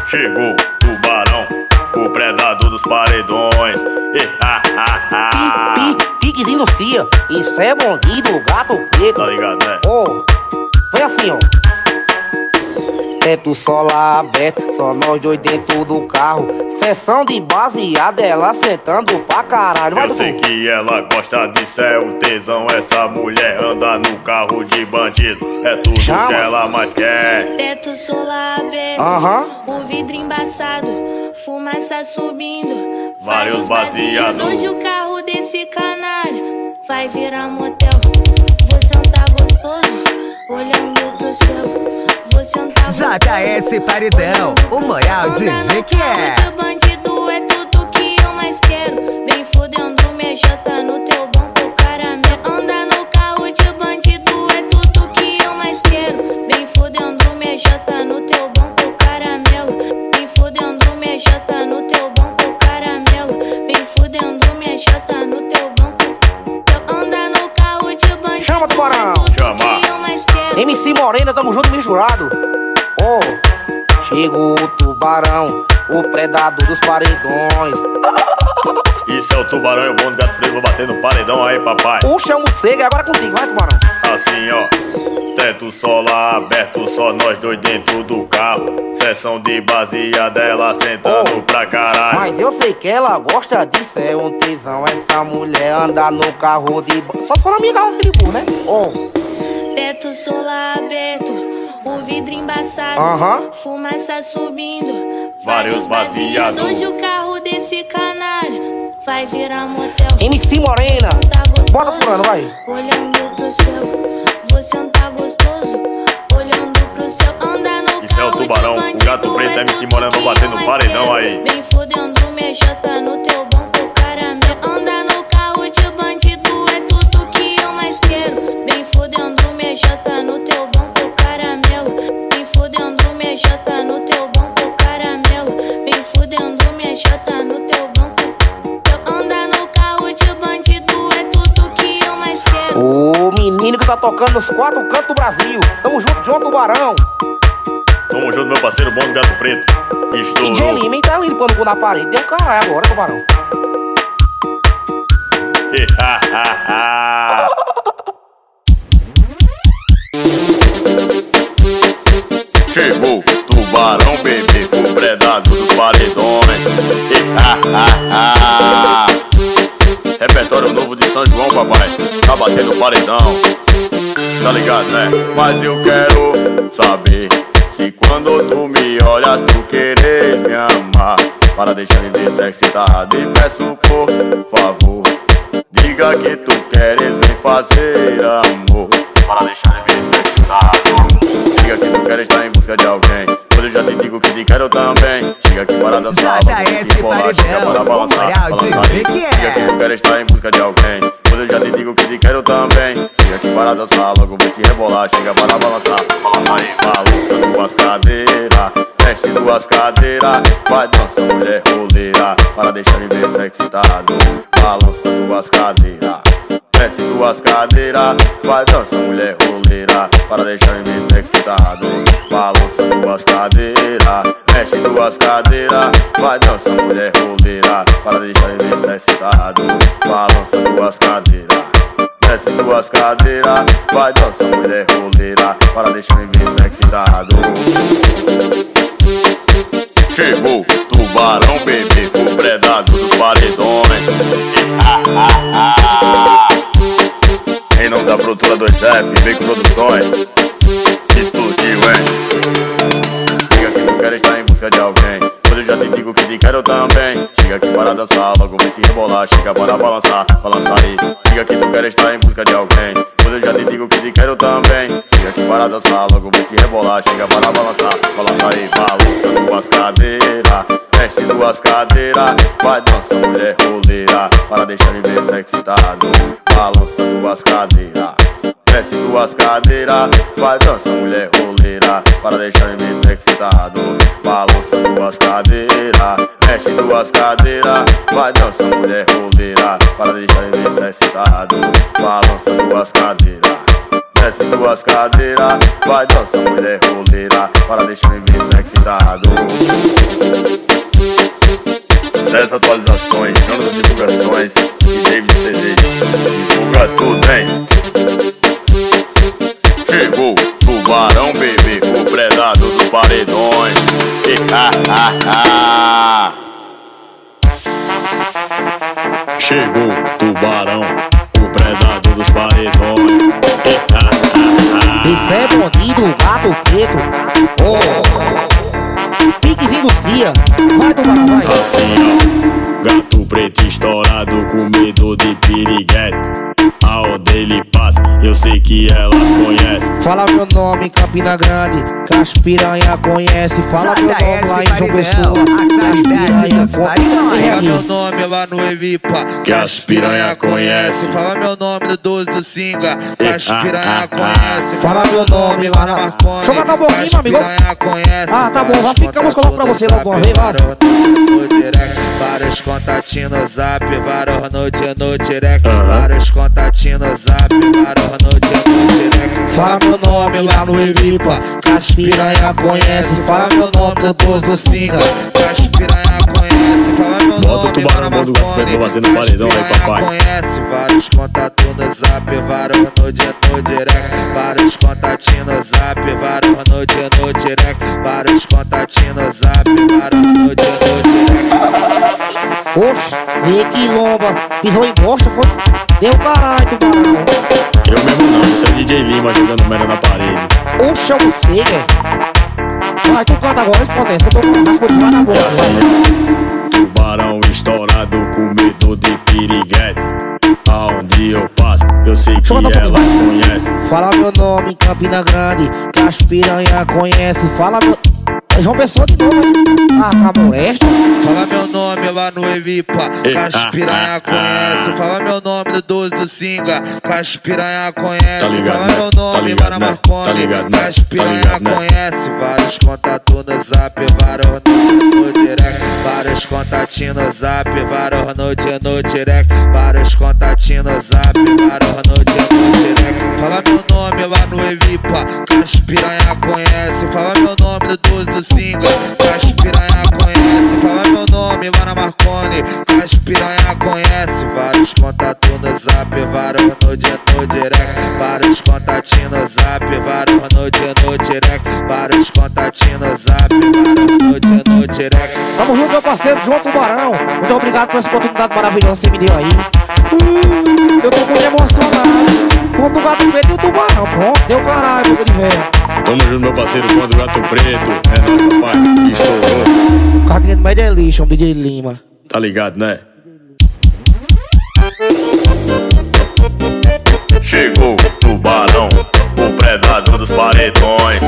Chegou o tubarão, o predador dos paredões. Piquezinho dos tia, isso é bonde do gato preto. Tá ligado, né? Foi assim, ó. Teto solar aberto, só nós dois dentro do carro. Sessão de baseada, ela sentando pra caralho. Eu sei que ela gosta de céu, tesão. Essa mulher anda no carro de bandido. É tudo que ela mais quer. Teto solar aberto, o vidro embaçado, fumaça subindo, vários baseados. Hoje o carro desse canalha vai virar motel. Vou sentar gostoso, olhando pro céu. Vou sentar gostoso, JS Paredão, o Moral DJ que é. De bandido é tudo que eu mais quero. Vem fudendo minha jota no teu banco, caramelo. Andar no carro de bandido é tudo que eu mais quero. Vem fudendo minha jota no teu banco, caramelo. Vem fudendo minha jota no teu banco, caramelo. Vem fudendo minha jota no teu banco. Andar no carro de bandido. Chama, tubarão. MC Morena, tamo junto misturado. Chegou o tubarão, o predador dos paredões. Isso é o tubarão e o bom do gato preto. Vou bater no paredão aí, papai. Puxa o morcego, agora contigo, vai, tubarão. Assim, ó. Teto solar aberto, só nós dois dentro do carro. Sessão de baseada, ela sentando pra caralho. Mas eu sei que ela gosta disso, é um tesão. Essa mulher anda no carro de... Só se for na minha carroça de burro, né? Teto solar aberto, o vidro embaçado, fumaça subindo, vários baseados. Hoje o carro desse canalha vai virar motel. MC Morena, bora fulano, vai. Olhando pro céu, vou sentar gostoso, olhando pro céu. Andar no isso é o tubarão, o gato preto, MC Morena, vou bater no paredão aí. Vem fudendo minha jota no teu banco, caramelo. Andar no carro de bandido é tudo que eu mais quero. Vem fudendo jota no teu banco, caramelo. Vem fudendo minha jota no teu banco, caramelo. Vem fudendo minha jota no teu banco. Eu andar no carro de bandido é tudo que eu mais quero. O menino que tá tocando nos 4 cantos do Brasil. Tamo junto, João Tubarão. Tamo junto, meu parceiro bom do gato preto. Estourou. DJ Lima, tá limpando o cu na parede. Deu caralho agora, Tubarão. Chegou o tubarão, bebê, o predador dos paredões. Repertório novo de São João, papai. Tá batendo paredão. Tá ligado, né? Mas eu quero saber se quando tu me olhas, tu queres me amar. Para deixar de ver se excitado. E peço por favor, diga que tu queres me fazer amor. Para deixar de ver se excitado. Diga que tu queres estar em busca de alguém, pois eu já te digo que te quero também. Chega aqui para dançar, vamos se embolar. Chega para balançar, balançar aí. Diga que tu queres estar em busca de alguém, pois eu já te digo que te quero também. Chega aqui para dançar, logo vem se rebolar. Chega para balançar, balançar aí. Balança duas cadeiras, mexe duas cadeiras. Vai dança, mulher roleira, para deixar de ver se excitado. Balança duas cadeiras, desce duas cadeiras, vai dança, mulher roleira, para deixar em mim excitado. Balança duas cadeiras, mexe duas cadeiras, vai dança, mulher roleira, para deixar em mim excitado. Balança duas cadeiras, desce duas cadeiras, vai dança, mulher roleira, para deixar em mim excitado. Chegou o tubarão, bebê, o predador dos paredões. Em nome da produtora 2F, Bacon Produções. Explodiu, hein? Diga que tu queres estar em busca de alguém, pois eu já te digo que te quero também. Chega aqui para dançar, logo vem se rebolar. Chega para balançar, balançar aí. Diga que tu queres estar em busca de alguém, pois eu já te digo que te quero também. Chega aqui para dançar, logo vem se rebolar. Chega para balançar, balançar aí. Balança duas cadeiras, mexe duas cadeiras, vai dança, mulher roleira, para deixar de ver se excitado. Balança duas cadeiras, desce duas cadeiras, vai dança, mulher roleira, para deixar em mim excitado. Balança duas cadeiras, mexe duas cadeiras, vai dança, mulher roleira, para deixar em mim excitado. Balança duas cadeiras, desce duas cadeiras, vai dançar mulher roleira, para deixar me ver excitado. César Atualizações, Jonathan Divulgações e David CD. Divulga tudo, hein? Chegou Tubarão, bebê, o predador dos paredões. Chegou Tubarão, o predador dos paredões. Esse é bandido, gato preto. Piquezinho dos cria. Vai, Tubarão, vai. Assim, ó, gato preto estourado com medo de piriguete. Aonde ele passa, eu sei que elas conhecem. Fala meu nome em Campina Grande, que as piranha conhece. Fala meu nome lá em João Pessoa, que as piranha conhece. Fala meu nome lá no Evipa, que as piranha conhece. Fala meu nome no 12 do Singa, que as piranha conhece. Fala meu nome lá na Marconi, deixa eu matar um pouquinho, meu amigo. Ah, tá bom, vai ficar música logo pra você logo uma vez, vai. Vários contatinhos no zap, vários no direct. Vários contatinhos no zap, vários no direct. Fala meu nome lá no Elipa, que as piranha conhece. Fala meu nome no 12 do Singa, que as piranha conhece. Fala meu bota o Tubarão, bota o gato, vou bater no paredão aí, papai. Conhece vários contatos no zap, vários no direct. Vários contatinhos no zap, vários no direct. Vários contatinhos no zap, vários no direct. Oxe, vê que lomba, pisou em bosta, foi? Deu caralho, Tubarão. Eu mesmo não, isso é DJ Lima jogando merda na parede. Oxe, é você, Vai, tu canta agora, responde, que eu tô com raspa de na boca. Tubarão estourado com medo de piriguete. Aonde eu passo, eu sei que elas conhecem. Fala meu nome em Campina Grande, que as piranha conhece. Fala meu... É João Pessoa de novo, hein? Ah, Camoreste. Fala meu nome lá no Evipa, que as piranha conhece. Fala meu nome no 12 do Singa, que as piranha conhece. Fala meu nome lá na Marconi, que as piranha conhece. Vários contatos no zap, vários no direct. Vários contatinhos no zap, vários no direct. Vários contatinhos no zap, vários no direct. Fala meu nome lá no Evipa, que as piranha conhece. Fala meu nome no 12 do Singa, que as piranha conhece. Fala meu nome lá na Marconi, que as piranha conhece. Vários contatos no zap, vários no direct. Vários contatinhos no zap, vários no direct. Vários contatinhos no zap, vários no direct. Tamo junto, meu parceiro João Tubarão. Muito obrigado por essa oportunidade maravilhosa que você me deu aí. Eu tô muito emocionado. Quando o gato preto e o Tubarão, pronto, deu caralho, boca de velho. Tamo junto, meu parceiro, quando o gato preto. É nóis, papai, estourou. Cartinha do Medelixo, um DJ Lima. Tá ligado, né? Chegou Tubarão, o predador dos paredões.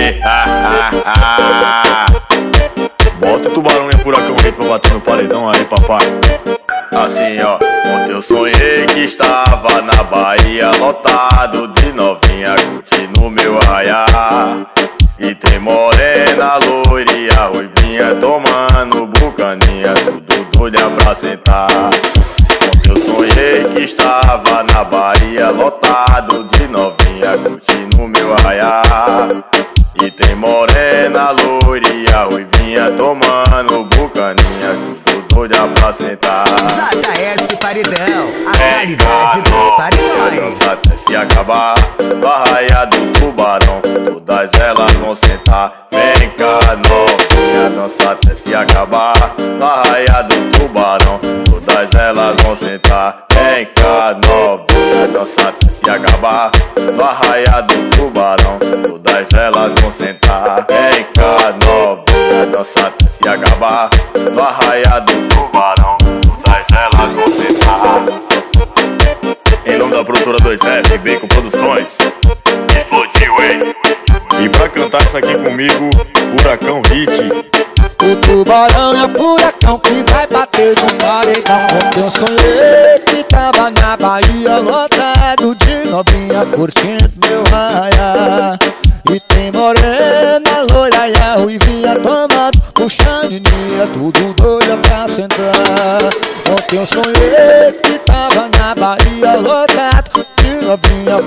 Bota o Tubarão e a Furacão Hit pra bater no paredão aí, papai. Assim, ó, ontem eu sonhei que estava na Bahia, lotado de novinha, curtindo o meu arraiá. E tem morena, loirinha, ruivinha, tomando bucaninhas, tudo doida pra sentar. Ontem eu sonhei que estava na Bahia, lotado de novinha, curtindo o meu arraiá. E tem morena, loirinha, ruivinha, tomando bucaninhas, tudo doida pra sentar. JS Paredão, a qualidade dos paredões. Dança até se acabar, no arraia do Tubarão, todas elas vão sentar. Vem cá, novinha, dança até se acabar, no arraia do Tubarão, todas elas vão sentar. Vem cá, novinha, dança até se acabar, no arraia do Tubarão, todas elas vão sentar. Vem cá, novinha, dança até se acabar, no arraia do Tubarão, todas elas vão sentar. Em nome da produtora 2F, Bacon Produções, explodiu, hein? E pra cantar isso aqui comigo, Furacão Hit. O Tubarão é o furacão que vai bater no paredão. Ontem eu sonhei que tava na Bahia, lotado de novinha, curtindo meu raia. E tem morena, loira e a ruivinha, tomando puxaninha, tudo doida pra sentar. Ontem eu sonhei que tava na Bahia, lotado de novinha,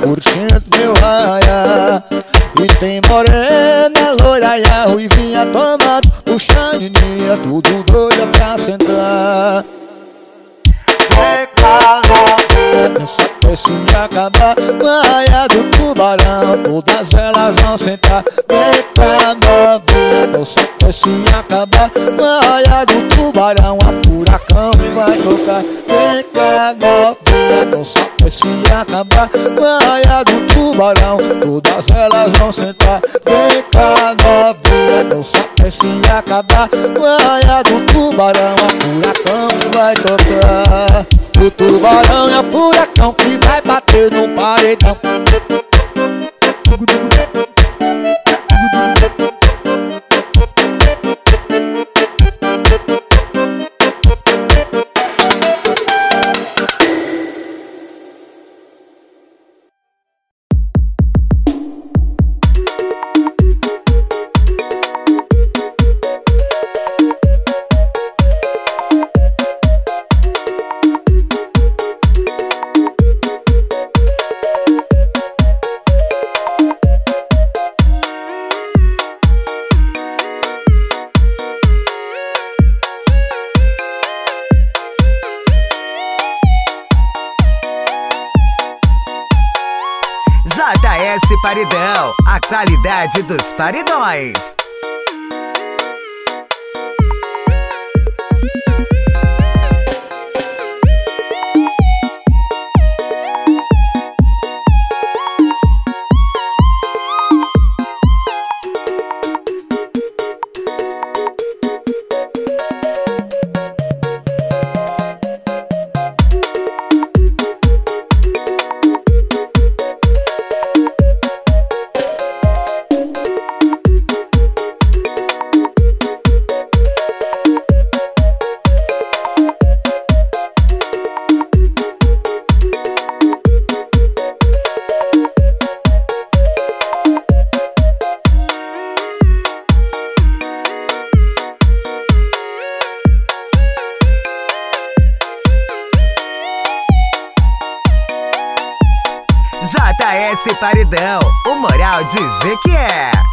curtindo meu raia. E tem morena, loira e a ruivinha tomando o chaninha, tudo doida pra sentar. Vem cá, novinha, só que se acabar raia do tubarão, todas elas vão sentar. Vem cá, novinha, só que se acabar raia do tubarão, a furacão me vai tocar. Vem cá, novinha, só que se acabar raia do tubarão, todas elas vão sentar. Vem cá, novinha, só que se acabar raia do tubarão, a furacão me vai tocar. O tubarão é o furacão que vai bater no paredão. JS Paredão, a qualidade dos paredões. JS Paredão, o moral dizer que é.